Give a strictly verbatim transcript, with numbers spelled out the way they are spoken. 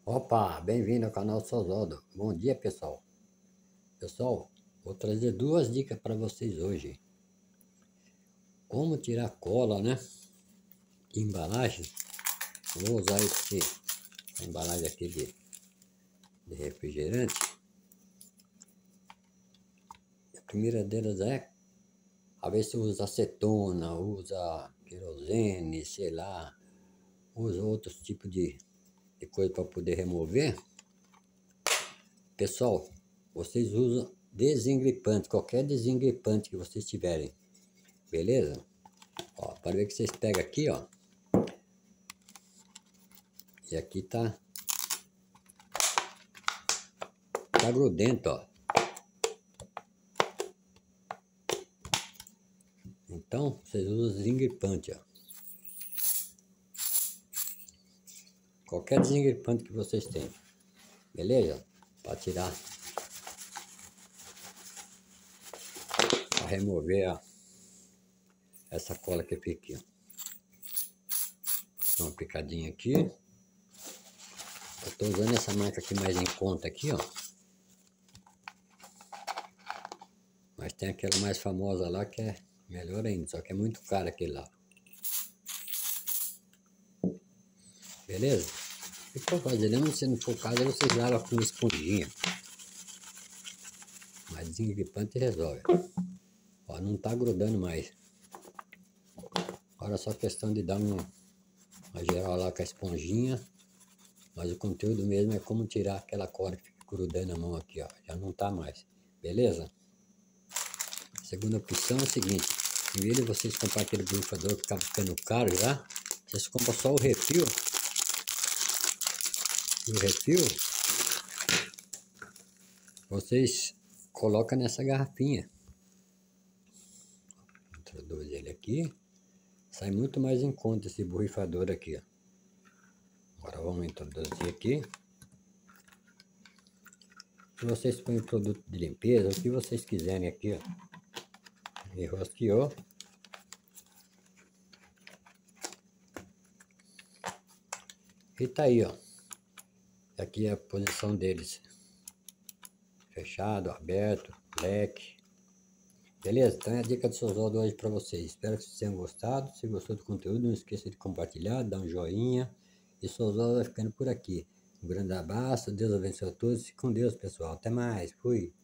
Opa, bem-vindo ao canal Sozodo. Bom dia, pessoal. Pessoal, vou trazer duas dicas para vocês hoje. Como tirar cola, né? De embalagem. Vou usar esse essa embalagem aqui de, de refrigerante. A primeira delas é a ver se usa acetona, usa querosene, sei lá, usa outros tipos de, de coisa para poder remover. Pessoal, vocês usam desengripante, qualquer desengripante que vocês tiverem, beleza? Ó, para ver que vocês pegam aqui, ó. E aqui tá, tá grudento, ó. Então, vocês usam desengripante, ó. Qualquer desengripante que vocês tenham, beleza? Para tirar, para remover a, essa cola que fica aqui, ó. Dá uma picadinha aqui. Eu tô usando essa marca aqui mais em conta aqui, ó. Mas tem aquela mais famosa lá que é melhor ainda, só que é muito caro aquele lá. Beleza? O que eu vou fazer? Lembra, se não for caso, vocês lavam com esponjinha. Mas desengripante resolve. Ó, não tá grudando mais. Agora é só questão de dar uma, uma geral lá com a esponjinha. Mas o conteúdo mesmo é como tirar aquela cola que fica grudando na mão aqui, ó. Já não tá mais. Beleza? A segunda opção é o seguinte. Em vez de vocês comprar aquele borrifador que acaba ficando caro já, vocês compram só o refil. E o refil vocês colocam nessa garrafinha. Introduz ele aqui. Sai muito mais em conta esse borrifador aqui, ó. Agora vamos introduzir aqui. Se vocês põem produto de limpeza, o que vocês quiserem aqui, ó. Enrosqueou. E tá aí, ó. Aqui é a posição deles. Fechado, aberto, leque. Beleza? Então é a dica do Sozodo hoje para vocês. Espero que vocês tenham gostado. Se gostou do conteúdo, não esqueça de compartilhar, dar um joinha. E Sozodo vai ficando por aqui. Um grande abraço, Deus abençoe a todos. Fique com Deus, pessoal. Até mais. Fui.